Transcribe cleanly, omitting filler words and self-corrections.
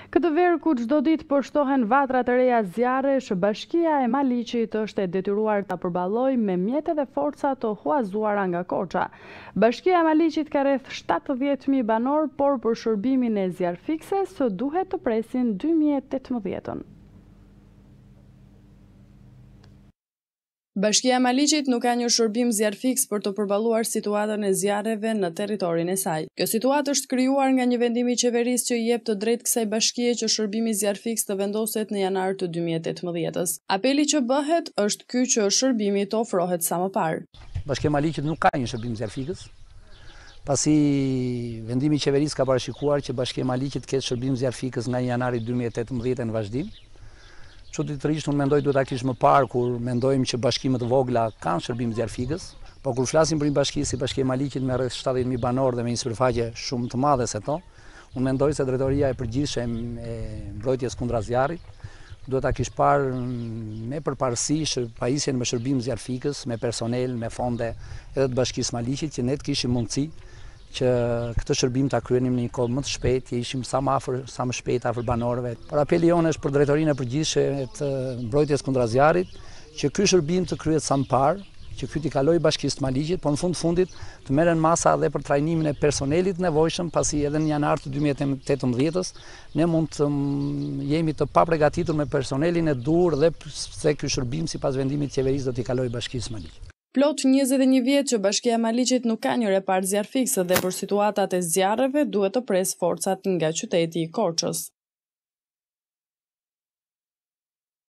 Këtë verë ku çdo ditë po shtohen vatra të reja zjarresh, Bashkia e Maliqit është e detyruar ta përballojë me mjete dhe forca të huazuara nga Korça. Bashkia e Maliqit ka rreth 70.000 banor, por për shërbimin e zjarrfikses duhet të presin 2018-ën. Bashkia e Maliqit nuk ka një shërbim zjarrfiks për të përballuar situatën e zjarreve në territorin e saj. Kjo situatë është krijuar nga një vendim i qeverisë që i jep të drejtë kësaj bashkie që shërbimi zjarrfiks të vendoset në janar të 2018-s. Apeli që bëhet është ky që shërbimi të ofrohet sa më parë. Bashkia e Maliqit nuk ka një shërbim zjarrfikës, pasi vendimi i qeverisë ka parashikuar që Bashkia e Maliqit ketë shërbim zjarrfikës nga janari 2018 në vazhdim. Çuditërisht unë mendoj duhet ta kish më parë kur mendojmë që bashkimet e vogla kanë shërbim zjarrfikës, po kur flasim për një bashki si Bashkia e Maliqit me rreth 70.000 banor dhe me një sipërfaqe shumë të madhe se to, unë mendoj se drejtoria e përgjithshme e mbrojtjes kundra zjarrit duhet ta kish parë me përparësi pajisjen me shërbim zjarrfikës, me personel, me fonde edhe të Bashkisë Maliqit që ne të kishim mundësi që këtë shërbim ta kryenim në një kohë më të shpejtë, që ishim sa më shpejt afër banorëve. Por apeli jonë është për drejtorinë e përgjithshme të mbrojtjes kundra zjarrit, që ky shërbim të kryhet sa më parë, që ky t'i kalojë Bashkisë Maliqit, por në fundit të merren masa edhe për trajnimin e personelit nevojshëm, pasi edhe në janar të 2018-s ne mund të jemi të paprgatitur me personelin e duhur dhe se ky shërbim sipas vendimit të qeverisë do t'i kalojë Bashkisë Maliqit. Plot 21 vjet që Bashkia e Maliqit nuk ka një repar zjarrfikse dhe për situatat e zjarreve duhet të pres forcat nga qyteti i Korçës.